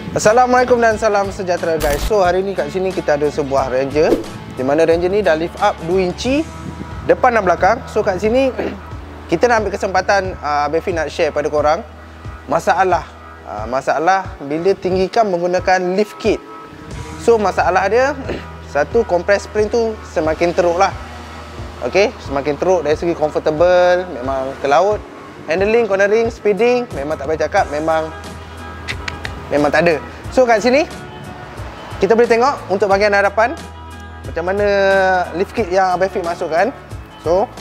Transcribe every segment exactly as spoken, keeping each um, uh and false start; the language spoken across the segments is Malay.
Assalamualaikum dan salam sejahtera guys. So hari ni kat sini kita ada sebuah Ranger, di mana Ranger ni dah lift up dua inci depan dan belakang. So kat sini kita nak ambil kesempatan uh, Abang Fik nak share pada korang masalah uh, masalah bila tinggikan menggunakan lift kit. So masalah dia satu, compress spring tu semakin teruk lah. Okey, semakin teruk dari segi comfortable, memang ke laut. Handling, cornering, speeding memang tak payah cakap, memang memang tak ada. So kat sini kita boleh tengok untuk bahagian hadapan macam mana lift kit yang Abang Fik masukkan. So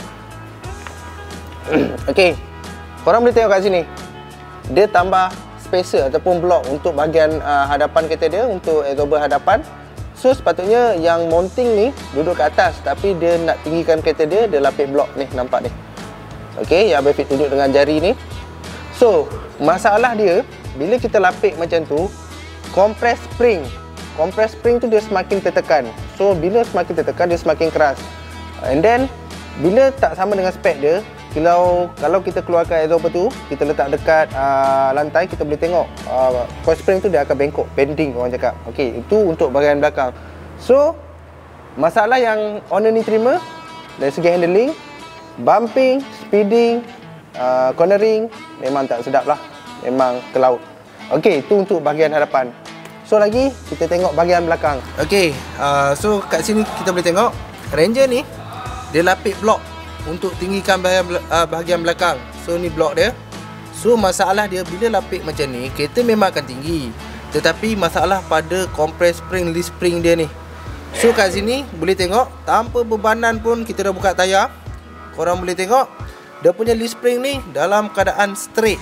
okey, korang boleh tengok kat sini dia tambah spacer ataupun blok untuk bahagian uh, hadapan kereta dia, untuk absorber hadapan. So sepatutnya yang mounting ni duduk kat atas, tapi dia nak tinggikan kereta dia, dia lapik blok ni, nampak ni. Okey, yang Abang Fik tunjuk dengan jari ni. So masalah dia bila kita lapik macam tu, compress spring compress spring tu dia semakin tertekan. So bila semakin tertekan, dia semakin keras. And then bila tak sama dengan spek dia, kalau kalau kita keluarkan absorber tu, kita letak dekat uh, lantai, kita boleh tengok uh, coil spring tu dia akan bengkok, bending orang cakap. Okey, itu untuk bahagian belakang. So masalah yang owner ni terima dari segi handling, bumping, speeding, uh, cornering memang tak sedap lah, memang ke laut. Okey, itu untuk bahagian hadapan. So lagi kita tengok bahagian belakang. Okey, uh, so kat sini kita boleh tengok Ranger ni dia lapik blok untuk tinggikan bahagian, uh, bahagian belakang. So ni blok dia. So masalah dia bila lapik macam ni, kereta memang akan tinggi, tetapi masalah pada compress spring, leaf spring dia ni. So kat sini boleh tengok tanpa bebanan pun kita dah buka tayar, korang boleh tengok dia punya leaf spring ni dalam keadaan straight.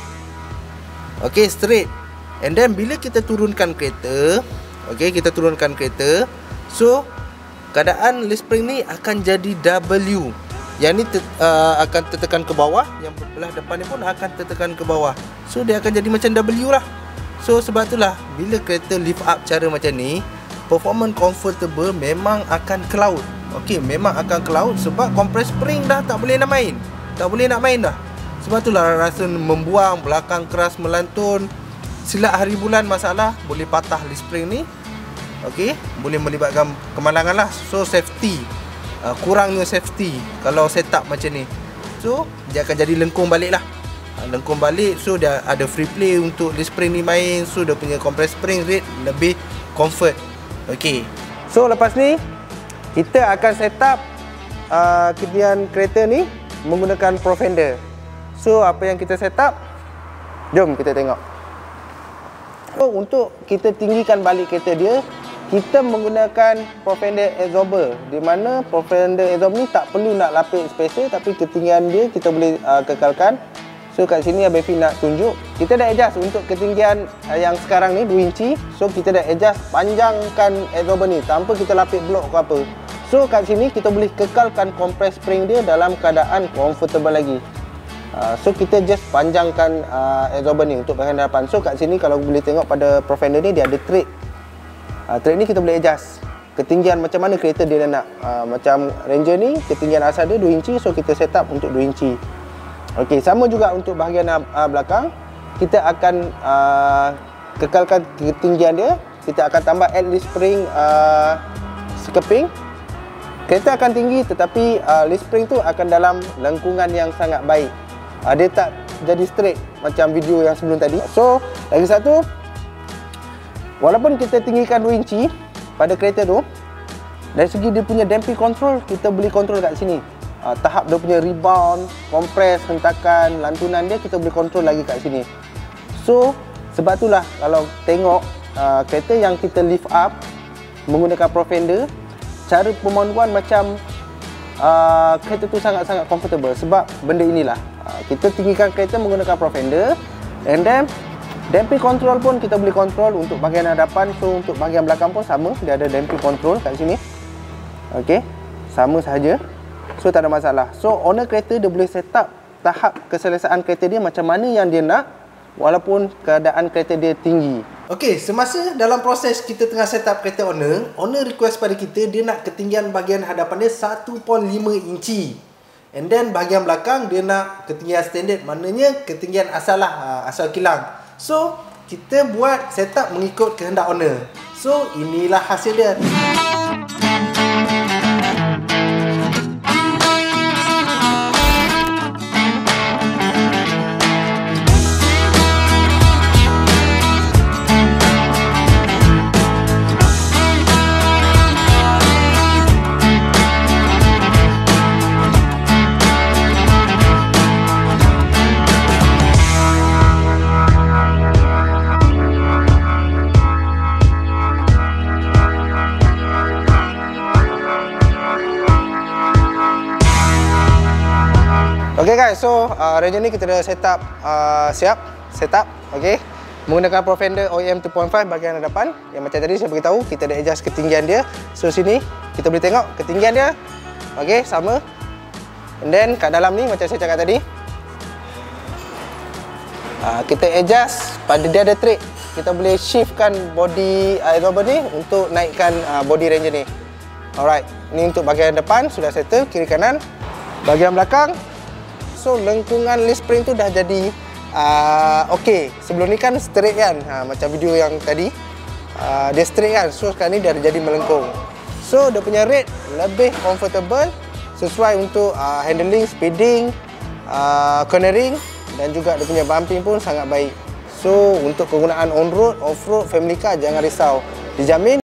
Okey, straight. And then bila kita turunkan kereta, okey, kita turunkan kereta, so keadaan leaf spring ni akan jadi W. Yang ni ter, uh, akan tertekan ke bawah, yang belah depan ni pun akan tertekan ke bawah. So dia akan jadi macam W lah. So sebab itulah bila kereta lift up cara macam ni, performance comfortable memang akan ke laut. Okey, memang akan ke laut sebab compress spring dah tak boleh nak main. Tak boleh nak main dah. Sebab itulah rasa membuang, belakang keras melantun. Silap hari bulan masalah, boleh patah leaf spring ni. Okey, boleh melibatkan kemalangan lah. So safety, uh, kurangnya safety kalau setup macam ni. So dia akan jadi lengkung balik lah. uh, Lengkung balik, so dia ada free play untuk leaf spring ni main. So dia punya compress spring rate lebih comfort. Okey, so lepas ni kita akan setup uh, kemudian kereta ni menggunakan Pro Fender. So apa yang kita setup, jom kita tengok. So, untuk kita tinggikan balik kereta dia, kita menggunakan Pro Fender absorber, di mana Pro Fender absorber ni tak perlu nak lapik spacer, tapi ketinggian dia kita boleh uh, kekalkan. So kat sini Abang Fik nak tunjuk, kita dah adjust untuk ketinggian uh, yang sekarang ni dua inci. So kita dah adjust panjangkan absorber ni tanpa kita lapik blok ke apa. So kat sini kita boleh kekalkan compress spring dia dalam keadaan comfortable lagi. Uh, so kita just panjangkan uh, absorber ni untuk bahagian hadapan. So kat sini kalau boleh tengok pada Pro Fender ni dia ada thread. Uh, thread ni kita boleh adjust ketinggian macam mana kereta dia nak. Uh, macam Ranger ni ketinggian asal dia dua inci, so kita set up untuk dua inci. Okey, sama juga untuk bahagian uh, belakang. Kita akan uh, kekalkan ketinggian dia. Kita akan tambah add leaf spring uh, skirping. Kereta akan tinggi, tetapi uh, leaf spring tu akan dalam lengkungan yang sangat baik. Uh, dia tak jadi straight macam video yang sebelum tadi. So lagi satu, walaupun kita tinggikan dua inci pada kereta tu, dari segi dia punya damping control, kita boleh control kat sini. uh, Tahap dia punya rebound, compress, hentakan, lantunan dia kita boleh control lagi kat sini. So sebab itulah kalau tengok uh, kereta yang kita lift up menggunakan Pro Fender, cara pemanduan macam uh, kereta tu sangat-sangat comfortable. Sebab benda inilah, uh, kita tinggikan kereta menggunakan Pro Fender, and then damping control pun kita boleh control untuk bahagian hadapan. So untuk bahagian belakang pun sama, dia ada damping control kat sini. Okey, sama sahaja. So tak ada masalah. So owner kereta dia boleh set up tahap keselesaan kereta dia macam mana yang dia nak, walaupun keadaan kereta dia tinggi. Okey, semasa dalam proses kita tengah set up kereta owner, owner request pada kita dia nak ketinggian bahagian hadapan dia satu perpuluhan lima inci. And then bahagian belakang dia nak ketinggian standard, maknanya ketinggian asal lah, asal kilang. So kita buat setup mengikut kehendak owner. So, inilah hasil dia. Okay guys, so uh, range ni kita dah setup uh, siap, setup, okay. Menggunakan Pro Fender O E M dua titik lima bahagian hadapan. Yang macam tadi saya beritahu, kita dah adjust ketinggian dia. So sini kita boleh tengok ketinggian dia, okay, sama. And then kat dalam ni macam saya cakap tadi, uh, kita adjust pada dia ada trik. Kita boleh shiftkan body uh, ni untuk naikkan uh, body range ni. Alright, ni untuk bahagian depan sudah settle, kiri kanan. Bahagian belakang, so lengkungan leaf spring tu dah jadi uh, okey. Sebelum ni kan straight kan, ha, macam video yang tadi uh, dia straight kan. So sekarang ni dia dah jadi melengkung. So dia punya rate lebih comfortable, sesuai untuk uh, handling, speeding, uh, cornering, dan juga dia punya bumping pun sangat baik. So untuk kegunaan on road, off road, family car, jangan risau, dijamin.